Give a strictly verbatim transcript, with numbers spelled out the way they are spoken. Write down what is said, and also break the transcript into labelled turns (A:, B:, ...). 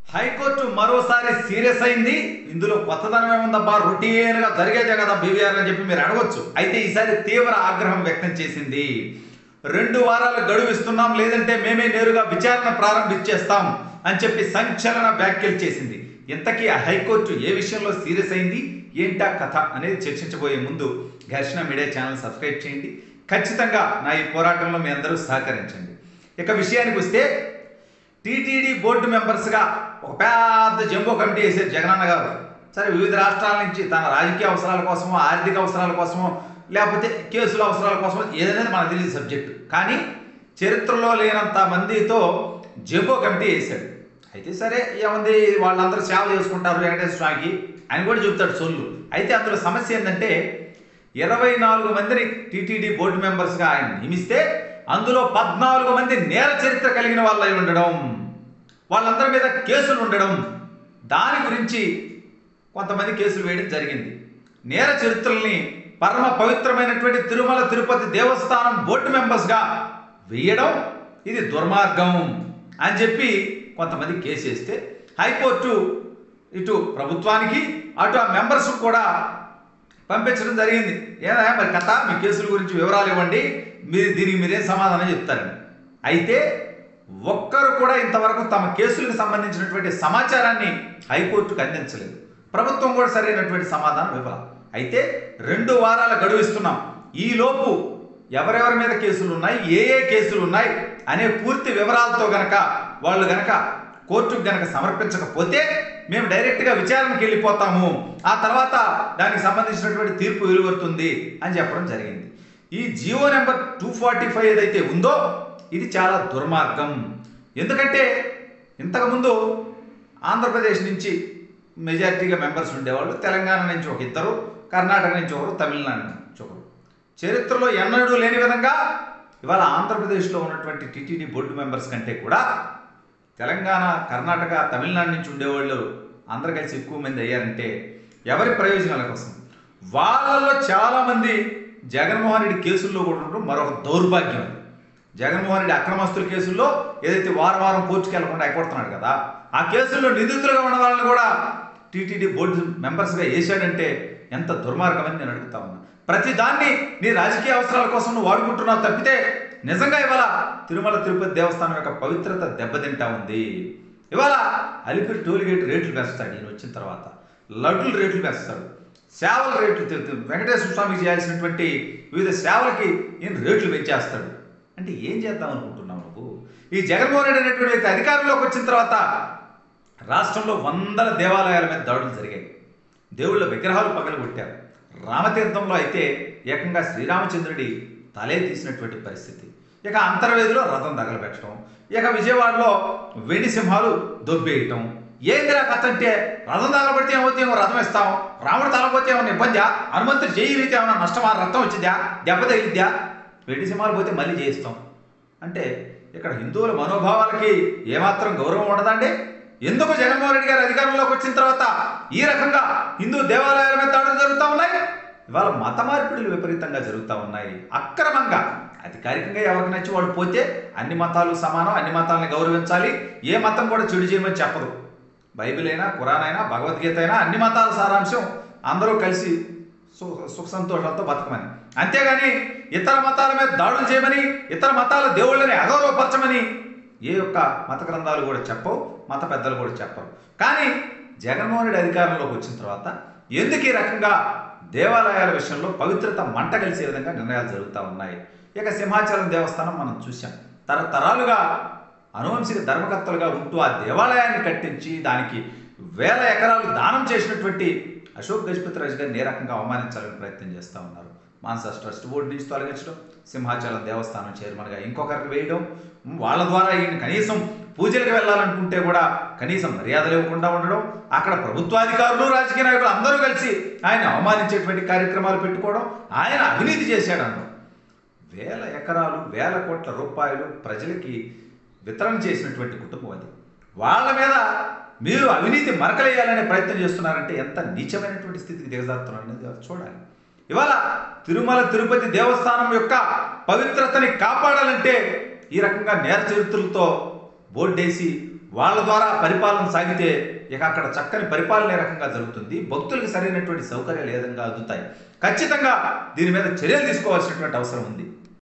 A: High court మరోసారి serious అయింది. ఇందులో కొత్తదనం ఏముందబ్బా, రొటీన్ గా జరిగేదే కదా బీవీఆర్ అని చెప్పి మీరు అడగొచ్చు. అయితే ఈసారి తీవ్ర ఆగ్రహం వ్యక్తం చేసింది. రెండు వారాలు గడువు ఇస్తున్నాం, లేదంటే మేమే నేరుగా విచారణ ప్రారంభించేస్తాం అని చెప్పి సంచలన వ్యాఖ్యలు చేసింది. ఇంతకీ ఆ హైకోర్టు ఏ విషయంలో సీరియస్ అయింది, ఏంటా కథ అనేది చర్చించబోయే ముందు ఘర్షణ మీడియా ఛానల్ సబ్స్క్రైబ్ చేయండి. ఖచ్చితంగా నా ఈ పోరాటంలో మీ అందరూ సహకరించండి. ఇక విషయానికి వస్తే, టీటీడీ బోర్డు మెంబర్స్గా ఒక పెద్ద జంబో కమిటీ వేసారు జగనన్న గారు. సరే, వివిధ రాష్ట్రాల నుంచి తన రాజకీయ అవసరాల కోసమో, ఆర్థిక అవసరాల కోసమో, లేకపోతే కేసుల అవసరాల కోసమో ఏదనేది మనకు తెలియదు సబ్జెక్టు. కానీ చరిత్రలో లేనంత మందితో జంబో కమిటీ వేశాడు. అయితే సరే, ఏముంది, వాళ్ళందరూ సేవ చేసుకుంటారు వెంకటేశ్వర స్వామికి అని కూడా చెబుతాడు సొల్లు. అయితే అందులో సమస్య ఏంటంటే, ఇరవై నాలుగు మందిని టీటీడీ బోర్డు మెంబర్స్గా ఆయన నియమిస్తే అందులో పద్నాలుగు మంది నేర చరిత్ర కలిగిన వాళ్ళై ఉండడం, వాళ్ళందరి మీద కేసులు ఉండడం, దాని గురించి కొంతమంది కేసులు వేయడం జరిగింది. నేర చరిత్రల్ని పరమ పవిత్రమైనటువంటి తిరుమల తిరుపతి దేవస్థానం బోర్డు మెంబర్స్గా వేయడం ఇది దుర్మార్గం అని చెప్పి కొంతమంది కేసు వేస్తే హైకోర్టు ఇటు ప్రభుత్వానికి అటు ఆ మెంబర్స్ కూడా పంపించడం జరిగింది. ఏదా మరి కథ, మీ కేసుల గురించి వివరాలు ఇవ్వండి, మీరు దీనికి మీరేం సమాధానం చెప్తారండి. అయితే ఒక్కరు కూడా ఇంతవరకు తమ కేసులకు సంబంధించినటువంటి సమాచారాన్ని హైకోర్టుకు అందించలేదు. ప్రభుత్వం కూడా సరైనటువంటి సమాధానం ఇవ్వాలి. అయితే రెండు వారాల గడువు ఇస్తున్నాం, ఈలోపు ఎవరెవరి మీద కేసులు ఉన్నాయి, ఏ ఏ కేసులు ఉన్నాయి అనే పూర్తి వివరాలతో గనక వాళ్ళు గనక కోర్టుకు గనక సమర్పించకపోతే మేము డైరెక్ట్గా విచారణకు వెళ్ళిపోతాము, ఆ తర్వాత దానికి సంబంధించినటువంటి తీర్పు వెలువడుతుంది అని చెప్పడం జరిగింది. ఈ Jio number two forty five ఏదైతే ఉందో ఇది చాలా దుర్మార్గం. ఎందుకంటే ఇంతకుముందు ఆంధ్రప్రదేశ్ నుంచి మెజారిటీగా మెంబర్స్ ఉండేవాళ్ళు, తెలంగాణ నుంచి ఒక ఇద్దరు, కర్ణాటక నుంచి ఒకరు, తమిళనాడు నుంచి ఒకరు. చరిత్రలో ఎన్నడూ లేని విధంగా ఇవాళ ఆంధ్రప్రదేశ్లో ఉన్నటువంటి టీటీడీ బోర్డు మెంబర్స్ కంటే కూడా తెలంగాణ, కర్ణాటక, తమిళనాడు నుంచి ఉండేవాళ్ళు అందరు కలిసి ఎక్కువ మంది అయ్యారంటే ఎవరి ప్రయోజనాల కోసం? వాళ్ళల్లో చాలామంది జగన్మోహన్ రెడ్డి కేసుల్లో కూడా ఉండడం మరొక దౌర్భాగ్యం. జగన్మోహన్ రెడ్డి అక్రమస్తుల కేసుల్లో ఏదైతే వారం వారం కోర్టుకు వెళ్లకుండా అయిపోతున్నాడు కదా, ఆ కేసుల్లో నిందితులుగా ఉన్న వాళ్ళని కూడా టీటీడీ బోర్డు మెంబర్స్గా వేసాడంటే ఎంత దుర్మార్గమని నేను అడుగుతా ఉన్నా. ప్రతి దాన్ని నీ రాజకీయ అవసరాల కోసం నువ్వు వాడుకుంటున్నావు తప్పితే నిజంగా ఇవాళ తిరుమల తిరుపతి దేవస్థానం యొక్క పవిత్రత దెబ్బతింటా ఉంది. ఇవాళ అలిపిరి టోల్గేట్ రేట్లు పెంచుతాడు ఈయన వచ్చిన తర్వాత, లడ్డుల రేట్లు పెంచుతాడు, సేవల రేట్లు, వెంకటేశ్వర స్వామికి చేయాల్సినటువంటి వివిధ సేవలకి ఈయన రేట్లు పెంచేస్తాడు. అంటే ఏం చేద్దాం అనుకుంటున్నావు నువ్వు? ఈ జగన్మోహన్ రెడ్డి అనేటువంటి వ్యక్తి అధికారంలోకి వచ్చిన తర్వాత రాష్ట్రంలో వందల దేవాలయాల మీద దాడులు జరిగాయి, దేవుళ్ళ విగ్రహాలు పగలగొట్టారు. రామతీర్థంలో అయితే ఏకంగా శ్రీరామచంద్రుడి తలే తీసినటువంటి పరిస్థితి. ఇక అంతర్వేదిలో రథం తగలబెట్టడం, ఇక విజయవాడలో వెండి సింహాలు దొబ్బేయటం. ఏందిరా కథ అంటే, రథం తగలబడితే ఏమవుతే ఏమో రథం ఇస్తాం, రాముడు తగలపోతే ఏమన్నా ఇబ్బందా, హనుమంతుడు చేయితే ఏమన్నా నష్టమా, రథం వచ్చిందా, దెబ్బ తగిలిద్దా, వెండి సింహాలు పోతే మళ్ళీ చేయిస్తాం అంటే ఇక్కడ హిందువుల మనోభావాలకి ఏమాత్రం గౌరవం ఉండదండి? ఎందుకు జగన్మోహన్ రెడ్డి గారు అధికారంలోకి వచ్చిన తర్వాత ఈ రకంగా హిందూ దేవాలయాల మీద దాడులు జరుగుతూ ఉన్నాయి? ఇవాళ మత మార్పిడులు విపరీతంగా జరుగుతూ ఉన్నాయి అక్రమంగా. అధికారికంగా ఎవరికి నచ్చి వాళ్ళు పోతే అన్ని మతాలు సమానం, అన్ని మతాలను గౌరవించాలి, ఏ మతం కూడా చెడు చేయమని చెప్పదు. బైబిల్ అయినా, ఖురాన్ అయినా, భగవద్గీత అయినా అన్ని మతాల సారాంశం అందరూ కలిసి సుఖ సుఖ సంతోషాలతో బతకమని. అంతేగాని ఇతర మతాల మీద దాడులు చేయమని, ఇతర మతాల దేవుళ్ళని అగౌరవపరచమని ఏ యొక్క మత గ్రంథాలు కూడా చెప్పవు, మత పెద్దలు కూడా చెప్పరు. కానీ జగన్మోహన్ రెడ్డి అధికారంలోకి వచ్చిన తర్వాత ఎందుకు ఈ రకంగా దేవాలయాల విషయంలో పవిత్రత మంట కలిసే విధంగా నిర్ణయాలు జరుగుతూ ఉన్నాయి? ఇక సింహాచలం దేవస్థానం మనం చూసాం, తరతరాలుగా అనువంశిక ధర్మకర్తలుగా ఉంటూ ఆ దేవాలయాన్ని కట్టించి దానికి వేల ఎకరాలు దానం చేసినటువంటి అశోక్ గజపతి రాజు గారిని ఏ రకంగా అవమానించాలని ప్రయత్నం చేస్తూ ఉన్నారు. మాన్సాస్ ట్రస్ట్ బోర్డు నుంచి తొలగించడం, సింహాచలం దేవస్థానం చైర్మన్గా ఇంకొకరికి వేయడం, వాళ్ళ ద్వారా ఈయన కనీసం పూజలకు వెళ్ళాలనుకుంటే కూడా కనీసం మర్యాదలు ఇవ్వకుండా ఉండడం, అక్కడ ప్రభుత్వాధికారులు, రాజకీయ నాయకులు అందరూ కలిసి ఆయన అవమానించేటువంటి కార్యక్రమాలు పెట్టుకోవడం, ఆయన అవినీతి చేశాడన్నారు. వేల ఎకరాలు, వేల కోట్ల రూపాయలు ప్రజలకి వితరణ చేసినటువంటి కుటుంబం అది. వాళ్ళ మీద మీరు అవినీతి మరకలేయాలనే ప్రయత్నం చేస్తున్నారంటే ఎంత నీచమైనటువంటి స్థితికి దిగజారుతున్నారు అనేది చూడాలి. ఇవాళ తిరుమల తిరుపతి దేవస్థానం యొక్క పవిత్రతని కాపాడాలంటే ఈ రకంగా నేర చరిత్రలతో బోర్డేసి వాళ్ళ ద్వారా పరిపాలన సాగితే ఇక అక్కడ చక్కని పరిపాలన ఏ రకంగా జరుగుతుంది, భక్తులకు సరైనటువంటి సౌకర్యాలు ఏ విధంగా అందుతాయి. ఖచ్చితంగా దీని మీద చర్యలు తీసుకోవాల్సినటువంటి అవసరం ఉంది.